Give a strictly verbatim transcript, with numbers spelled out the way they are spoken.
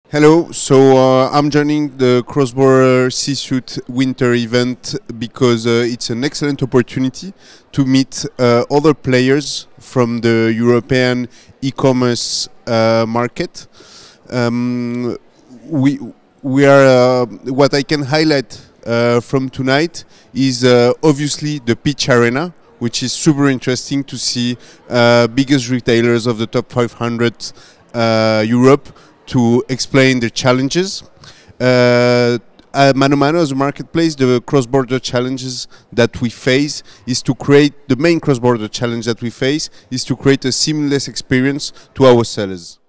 Hello, so uh, I'm joining the cross-border C-suite winter event because uh, it's an excellent opportunity to meet uh, other players from the European e-commerce uh, market. Um, we we are uh, what I can highlight uh, from tonight is uh, obviously the pitch arena, which is super interesting to see uh, biggest retailers of the top five hundred uh, Europe to explain the challenges. Uh, uh, ManoMano as a marketplace, the cross-border challenges that we face is to create, the main cross-border challenge that we face is to create a seamless experience to our sellers.